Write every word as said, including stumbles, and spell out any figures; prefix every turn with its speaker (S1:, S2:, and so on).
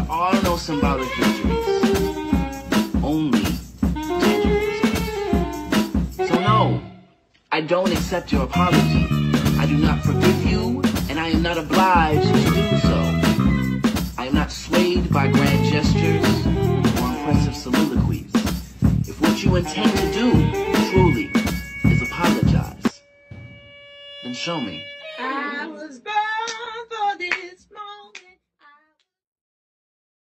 S1: There are no symbolic victories, only tangible results. So no, I don't accept your apology. I do not forgive you, and I am not obliged to do so. I am not swayed by grand gestures or impressive soliloquies. If what you intend to do, truly, is apologize, then show me.
S2: I was born for this.